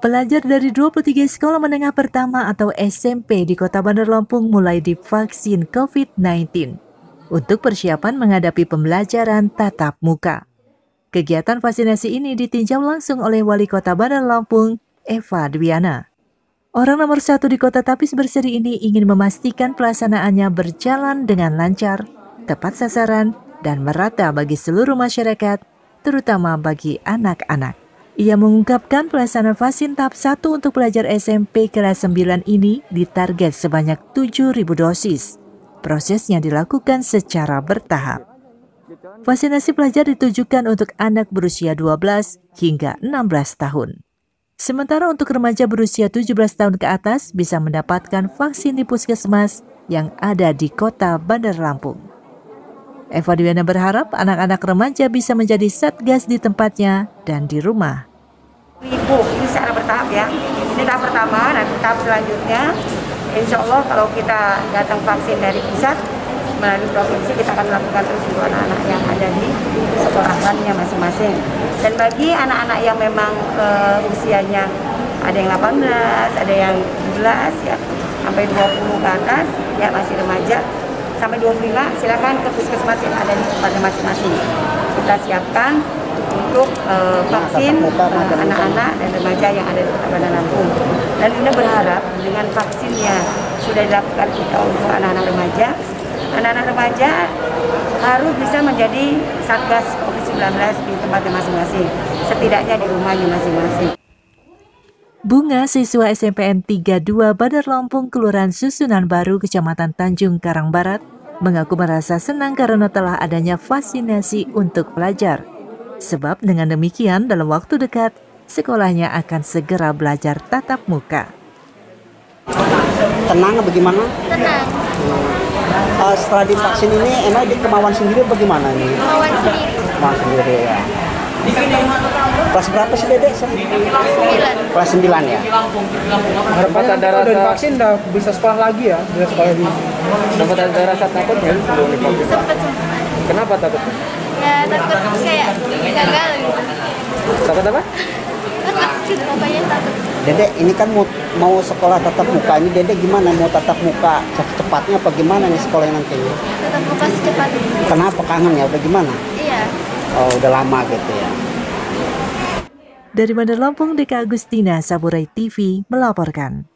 Pelajar dari 23 sekolah menengah pertama atau SMP di Kota Bandar Lampung mulai divaksin COVID-19 untuk persiapan menghadapi pembelajaran tatap muka. Kegiatan vaksinasi ini ditinjau langsung oleh Wali Kota Bandar Lampung, Eva Dwiana. Orang nomor 1 di Kota Tapis Berseri ini ingin memastikan pelaksanaannya berjalan dengan lancar, tepat sasaran, dan merata bagi seluruh masyarakat, terutama bagi anak-anak. Ia mengungkapkan pelaksanaan vaksin tahap 1 untuk pelajar SMP kelas 9 ini ditarget sebanyak 7.000 dosis. Prosesnya dilakukan secara bertahap. Vaksinasi pelajar ditujukan untuk anak berusia 12 hingga 16 tahun. Sementara untuk remaja berusia 17 tahun ke atas bisa mendapatkan vaksin di puskesmas yang ada di Kota Bandar Lampung. Eva Dwiana berharap anak-anak remaja bisa menjadi satgas di tempatnya dan di rumah. Ibu, ini secara bertahap ya. Ini tahap pertama, nanti tahap selanjutnya insya Allah kalau kita datang vaksin dari pusat melalui provinsi, kita akan melakukan terus untuk anak-anak yang ada di sekolahannya masing-masing. Dan bagi anak-anak yang memang usianya ada yang 18, ada yang 17 ya, sampai 20 ke atas ya, masih remaja sampai 25, silakan ke puskesmas yang ada di tempatnya masing-masing. Kita siapkan untuk vaksin anak-anak dan remaja yang ada di Kota Bandar Lampung. Dan kita berharap dengan vaksinnya sudah dilakukan kita untuk anak-anak remaja harus bisa menjadi satgas COVID-19 di tempatnya masing-masing, setidaknya di rumahnya masing-masing. Bunga, siswa SMPN 32 Bandar Lampung, Kelurahan Susunan Baru, Kecamatan Tanjung Karang Barat, mengaku merasa senang karena telah adanya vaksinasi untuk pelajar. Sebab dengan demikian dalam waktu dekat, sekolahnya akan segera belajar tatap muka. Tenang bagaimana? Tenang. Setelah divaksin ini, emang di kemauan sendiri bagaimana ini? Kemauan sendiri. Kemauan sendiri ya. Kelas berapa sih Dedek? Kelas 9. Kelas 9 ya. Harapannya kalau udah divaksin udah bisa sekolah lagi ya, bisa sekolah lagi. Dapat ada rasa takut ya? Sempet. Kenapa takutnya? Ya takut kayak gagal gitu. Takut apa? Takut gitu, pokoknya takut. Dedek, ini kan mau sekolah tatap muka. Ini Dedek gimana? Mau tatap muka secepatnya apa gimana nih sekolahnya nanti? Tatap muka secepatnya. Kenapa kangen ya? Udah gimana? Iya. Oh, udah lama gitu ya. Dari Bandar Lampung, Deka Agustina, Saburai TV melaporkan.